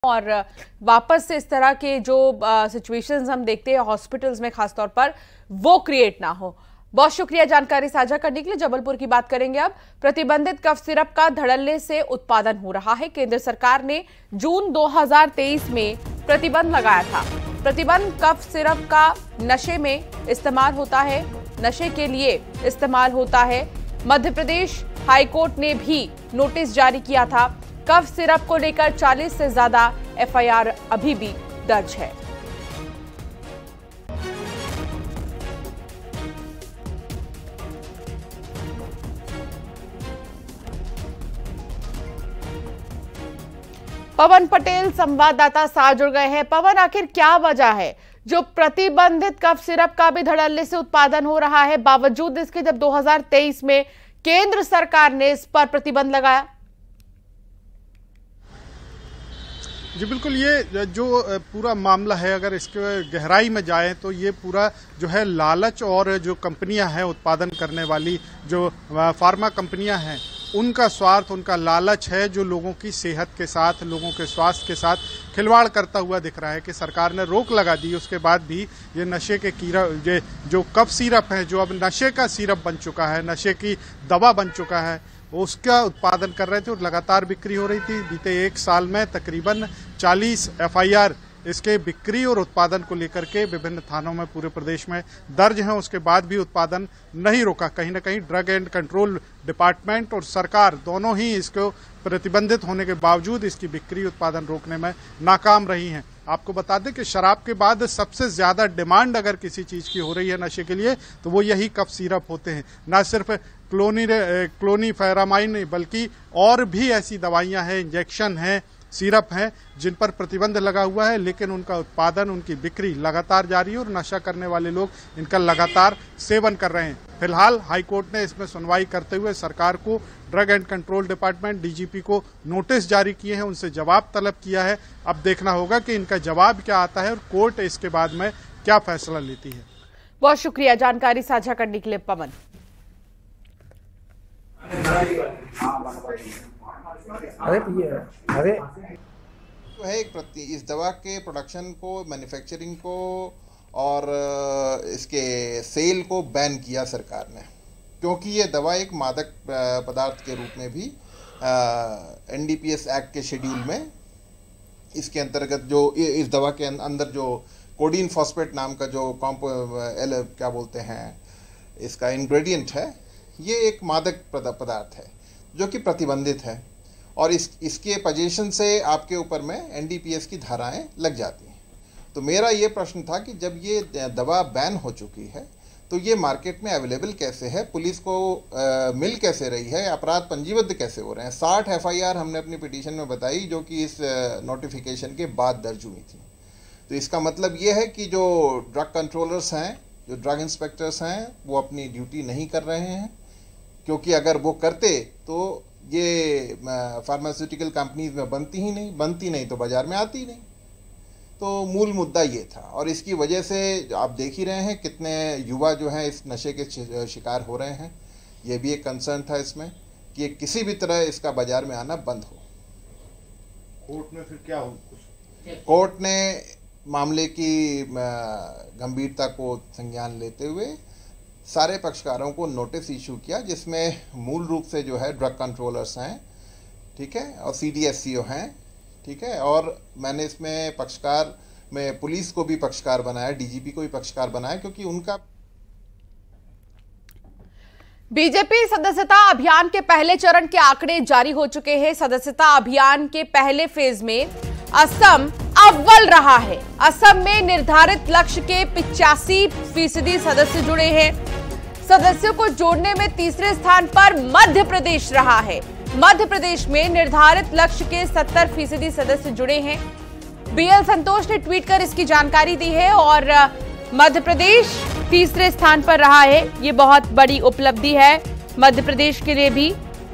और वापस से इस तरह के जो सिचुएशंस हम देखते हैं हॉस्पिटल्स में खासतौर पर वो क्रिएट ना हो। बहुत शुक्रिया जानकारी साझा करने के लिए। जबलपुर की बात करेंगे अब। प्रतिबंधित कफ सिरप का धड़ल्ले से उत्पादन हो रहा है। केंद्र सरकार ने जून 2023 में प्रतिबंध लगाया था। प्रतिबंध कफ सिरप का नशे में इस्तेमाल होता है, नशे के लिए इस्तेमाल होता है। मध्य प्रदेश हाईकोर्ट ने भी नोटिस जारी किया था। कफ सिरप को लेकर 40 से ज्यादा एफआईआर अभी भी दर्ज है। पवन पटेल संवाददाता साथ जुड़ गए हैं। पवन, आखिर क्या वजह है जो प्रतिबंधित कफ सिरप का भी धड़ल्ले से उत्पादन हो रहा है, बावजूद इसके जब 2023 में केंद्र सरकार ने इस पर प्रतिबंध लगाया? जी बिल्कुल, ये जो पूरा मामला है, अगर इसके गहराई में जाएं तो ये पूरा जो है लालच और जो कंपनियां हैं उत्पादन करने वाली, जो फार्मा कंपनियां हैं, उनका स्वार्थ, उनका लालच है जो लोगों की सेहत के साथ, लोगों के स्वास्थ्य के साथ खिलवाड़ करता हुआ दिख रहा है। कि सरकार ने रोक लगा दी, उसके बाद भी ये नशे के जो कफ सिरप है, जो अब नशे का सिरप बन चुका है, नशे की दवा बन चुका है, उसका उत्पादन कर रहे थे और लगातार बिक्री हो रही थी। बीते एक साल में तकरीबन 40 एफआईआर इसके बिक्री और उत्पादन को लेकर के विभिन्न थानों में पूरे प्रदेश में दर्ज हैं। उसके बाद भी उत्पादन नहीं रोका। कहीं ना कहीं ड्रग एंड कंट्रोल डिपार्टमेंट और सरकार दोनों ही इसको प्रतिबंधित होने के बावजूद इसकी बिक्री उत्पादन रोकने में नाकाम रही हैं। आपको बता दें कि शराब के बाद सबसे ज्यादा डिमांड अगर किसी चीज की हो रही है नशे के लिए तो वो यही कफ सिरप होते हैं। न सिर्फ क्लोनीफेरामाइन बल्कि और भी ऐसी दवाइयां हैं, इंजेक्शन हैं, सिरप हैं जिन पर प्रतिबंध लगा हुआ है, लेकिन उनका उत्पादन, उनकी बिक्री लगातार जारी है और नशा करने वाले लोग इनका लगातार सेवन कर रहे हैं। फिलहाल हाईकोर्ट ने इसमें सुनवाई करते हुए सरकार को, drug and control department, DGP को नोटिस जारी किए हैं, उनसे जवाब तलब किया है। अब देखना होगा कि इनका जवाब क्या आता है और कोर्ट इसके बाद में क्या फैसला लेती है। बहुत शुक्रिया जानकारी साझा करने के लिए पवन। अरे तो है इस दवा के प्रोडक्शन को, मैन्युफैक्चरिंग को और इसके सेल को बैन किया सरकार ने, क्योंकि ये दवा एक मादक पदार्थ के रूप में भी एनडीपीएस एक्ट के शेड्यूल में इसके अंतर्गत जो इस दवा के अंदर जो कोडीन फॉस्फेट नाम का जो क्या बोलते हैं इसका इंग्रेडिएंट है, ये एक मादक पदार्थ है जो कि प्रतिबंधित है और इसके पोजीशन से आपके ऊपर में एनडीपीएस की धाराएं लग जाती हैं। तो मेरा ये प्रश्न था कि जब ये दवा बैन हो चुकी है तो ये मार्केट में अवेलेबल कैसे है, पुलिस को मिल कैसे रही है, अपराध पंजीबद्ध कैसे हो रहे हैं। 60 एफआईआर हमने अपनी पिटीशन में बताई जो कि इस नोटिफिकेशन के बाद दर्ज हुई थी। तो इसका मतलब ये है कि जो ड्रग कंट्रोलर्स हैं, जो ड्रग इंस्पेक्टर्स हैं, वो अपनी ड्यूटी नहीं कर रहे हैं, क्योंकि अगर वो करते तो ये फार्मास्यूटिकल कंपनीज में बनती नहीं तो बाजार में आती नहीं। तो मूल मुद्दा ये था और इसकी वजह से आप देख ही रहे हैं कितने युवा जो हैं इस नशे के शिकार हो रहे हैं। ये भी एक कंसर्न था इसमें कि किसी भी तरह इसका बाजार में आना बंद हो। कोर्ट में फिर क्या हो? कोर्ट ने मामले की गंभीरता को संज्ञान लेते हुए सारे पक्षकारों को नोटिस इशू किया, जिसमें मूल रूप से जो है ड्रग कंट्रोलर्स हैं, ठीक है, और सीडीएससीओ हैं, ठीक है, और मैंने इसमें पक्षकार में पुलिस को भी पक्षकार बनाया, डीजीपी को भी पक्षकार बनाया, क्योंकि उनका बीजेपी सदस्यता अभियान के पहले चरण के आंकड़े जारी हो चुके हैं। सदस्यता अभियान के पहले फेज में असम अव्वल रहा है। असम में निर्धारित लक्ष्य के 85% सदस्य जुड़े हैं। सदस्यों को जोड़ने में तीसरे स्थान पर मध्य प्रदेश रहा है। मध्य प्रदेश में निर्धारित लक्ष्य के 70% सदस्य जुड़े हैं। बीएल संतोष ने ट्वीट कर इसकी जानकारी दी है और मध्य प्रदेश तीसरे स्थान पर रहा है। ये बहुत बड़ी उपलब्धि है मध्य प्रदेश के लिए भी।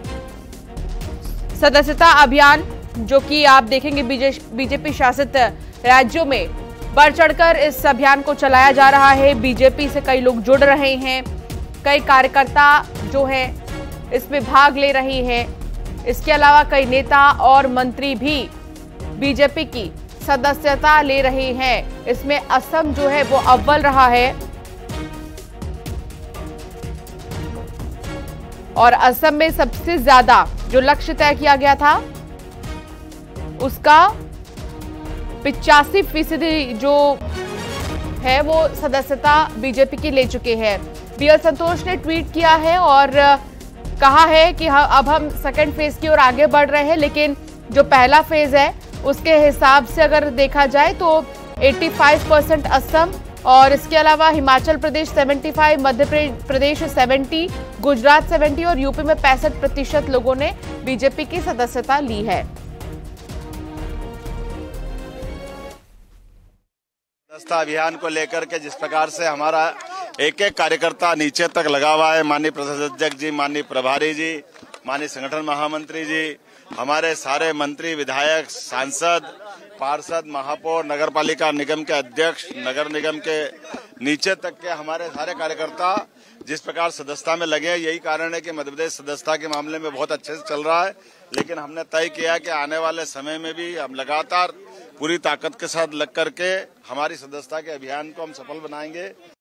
सदस्यता अभियान जो कि आप देखेंगे बीजेपी शासित राज्यों में बढ़ चढ़कर इस अभियान को चलाया जा रहा है। बीजेपी से कई लोग जुड़ रहे हैं, कई कार्यकर्ता जो है इसमें भाग ले रहे हैं। इसके अलावा कई नेता और मंत्री भी बीजेपी की सदस्यता ले रहे हैं। इसमें असम जो है वो अव्वल रहा है और असम में सबसे ज्यादा जो लक्ष्य तय किया गया था उसका 85% जो है वो सदस्यता बीजेपी की ले चुके हैं। बीएल संतोष ने ट्वीट किया है और कहा है कि अब हम सेकेंड फेज की ओर आगे बढ़ रहे हैं, लेकिन जो पहला फेज है उसके हिसाब से अगर देखा जाए तो 85% असम और इसके अलावा हिमाचल प्रदेश 75, मध्य प्रदेश 70, गुजरात 70 और यूपी में 65% लोगों ने बीजेपी की सदस्यता ली है। सदस्यता अभियान को लेकर के जिस प्रकार से हमारा एक एक कार्यकर्ता नीचे तक लगा हुआ है, माननीय प्रदेश अध्यक्ष जी, माननीय प्रभारी जी, माननीय संगठन महामंत्री जी, हमारे सारे मंत्री, विधायक, सांसद, पार्षद, महापौर, नगर पालिका निगम के अध्यक्ष, नगर निगम के नीचे तक के हमारे सारे कार्यकर्ता जिस प्रकार सदस्यता में लगे हैं, यही कारण है कि मध्य प्रदेश सदस्यता के मामले में बहुत अच्छे से चल रहा है। लेकिन हमने तय किया कि आने वाले समय में भी हम लगातार पूरी ताकत के साथ लग करके हमारी सदस्यता के अभियान को हम सफल बनाएंगे।